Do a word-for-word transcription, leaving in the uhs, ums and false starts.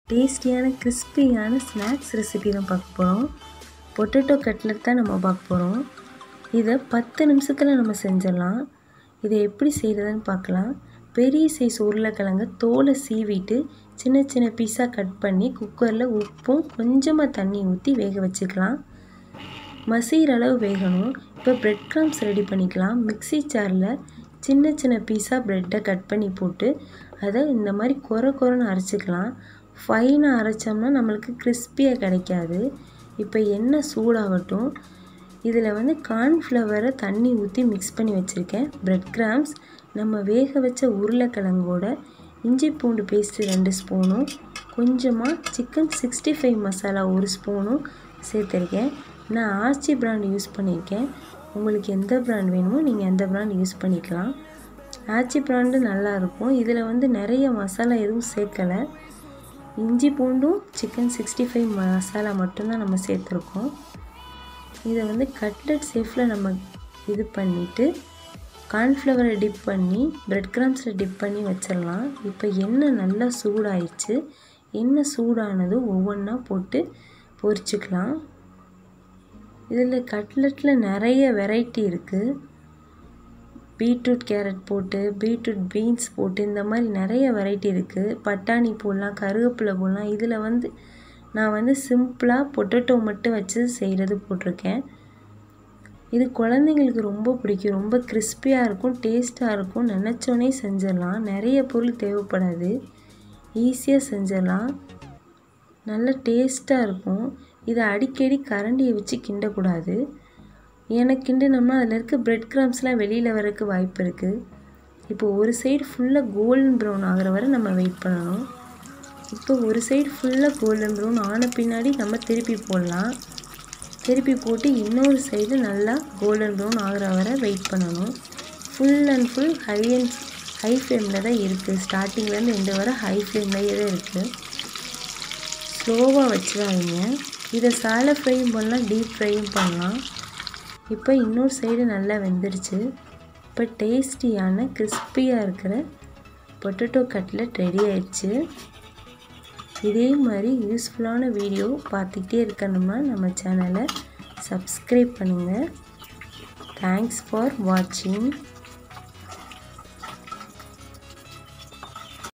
டேஸ்டியான கிறிஸ்பியான snacks recipe தான் பார்க்க போகிறோம். பொட்டேட்டோ கட்லெட் தான் நம்ம பார்க்க போகிறோம். இதை பத்து நிமிஷத்தில் நம்ம செஞ்சிடலாம். இதை எப்படி செய்கிறதுன்னு பார்க்கலாம். பெரிய சைஸ் உருளைக்கிழங்கு தோலை சீவிட்டு சின்ன சின்ன பீஸாக கட் பண்ணி குக்கரில் உப்பும் கொஞ்சமாக தண்ணி ஊற்றி வேக வச்சுக்கலாம். மசிகிற அளவு வேகணும். இப்போ பிரெட் க்ரம்ஸ் ரெடி பண்ணிக்கலாம். மிக்ஸி ஜாரில் சின்ன சின்ன பீஸாக ப்ரெட்டை கட் பண்ணி போட்டு அதை இந்த மாதிரி கொர கொரன்னு அரைச்சிக்கலாம். ஃபைனாக அரைச்சோம்னா நம்மளுக்கு கிறிஸ்பியாக கிடைக்காது. இப்போ எண்ணெய் சூடாகட்டும். இதில் வந்து கார்ன்ஃப்ளவரை தண்ணி ஊற்றி மிக்ஸ் பண்ணி வச்சுருக்கேன். பிரெட் கிராம்ஸ், நம்ம வேக வச்ச உருளைக்கிழங்கோட இஞ்சி பூண்டு பேஸ்ட்டு ரெண்டு ஸ்பூனும் கொஞ்சமாக சிக்கன் சிக்ஸ்டி ஃபைவ் மசாலா ஒரு ஸ்பூனும் சேர்த்துருக்கேன். நான் ஆச்சி பிராண்ட் யூஸ் பண்ணியிருக்கேன். உங்களுக்கு எந்த பிராண்ட் வேணுமோ நீங்கள் எந்த பிராண்ட் யூஸ் பண்ணிக்கலாம். ஆச்சி பிராண்டு நல்லாயிருக்கும். இதில் வந்து நிறைய மசாலா எதுவும் சேர்க்கலை. இஞ்சி பூண்டும் சிக்கன் சிக்ஸ்டி ஃபைவ் மசாலா மட்டும்தான் நம்ம சேர்த்துருக்கோம். இதை வந்து கட்லெட் சேஃபில் நம்ம இது பண்ணிவிட்டு கார்ன்ஃப்ளவரை டிப் பண்ணி பிரெட் கிராம்ஸில் டிப் பண்ணி வச்சிடலாம். இப்போ எண்ணெய் நல்லா சூடாயிடுச்சு. எண்ணெய் சூடானது ஒவ்வொன்றா போட்டு பொரிச்சுக்கலாம். இதில் கட்லெட்டில் நிறைய வெரைட்டி இருக்குது. பீட்ரூட் கேரட் போட்டு, பீட்ரூட் பீன்ஸ் போட்டு, இந்த மாதிரி நிறைய வெரைட்டி இருக்குது. பட்டாணி போடலாம், கருவேப்பிலை போடலாம். இதில் வந்து நான் வந்து சிம்பிளாக பொட்டேட்டோ மட்டும் வச்சு செய்கிறது போட்டிருக்கேன். இது குழந்தைங்களுக்கு ரொம்ப பிடிக்கும். ரொம்ப கிறிஸ்பியாக இருக்கும், டேஸ்ட்டாக இருக்கும். நினச்சோன்னே செஞ்சிடலாம். நிறைய பொருள் தேவைப்படாது. ஈஸியாக செஞ்சிடலாம். நல்ல டேஸ்ட்டாக இருக்கும். இதை அடிக்கடி கரண்டியை வச்சு கிண்டக்கூடாது. எனக்கு கிண்டினோம்னா அதில் இருக்க பிரெட் கிராம்ஸ்லாம் வெளியில் வரக்கு வாய்ப்பு இருக்குது. இப்போ ஒரு சைடு ஃபுல்லாக கோல்டன் ப்ரௌன் ஆகிற வரை நம்ம வெயிட் பண்ணணும். இப்போ ஒரு சைடு ஃபுல்லாக கோல்டன் ப்ரௌன் ஆன பின்னாடி நம்ம திருப்பி போடலாம். திருப்பி போட்டு இன்னொரு சைடு நல்லா கோல்டன் ப்ரௌன் ஆகிற வரை வெயிட் பண்ணணும். Full and full high and high ஃப்ளேமில் தான் இருக்குது. ஸ்டார்டிங்லேருந்து எண்டு வரை ஹை ஃப்ளேம்லேயே தான் இருக்குது. ஸ்லோவாக வச்சுடாதீங்க. இதை சாலை ஃப்ரையும் பண்ணலாம், டீப் ஃப்ரையும் பண்ணலாம். இப்போ இன்னொரு சைடு நல்லா வெந்துருச்சு. இப்போ டேஸ்டியான கிறிஸ்பியாக இருக்கிற பொட்டேட்டோ கட்லெட் ரெடி ஆயிடுச்சு. இதே மாதிரி யூஸ்ஃபுல்லான வீடியோ பார்த்துக்கிட்டே இருக்கணுமா நம்ம சேனலை சப்ஸ்கிரைப் பண்ணுங்கள். தேங்க்ஸ் ஃபார் வாட்சிங்.